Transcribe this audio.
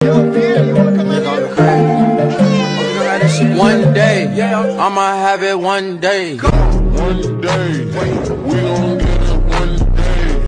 One day, I'ma have it one day. One day, we gon' get it one day.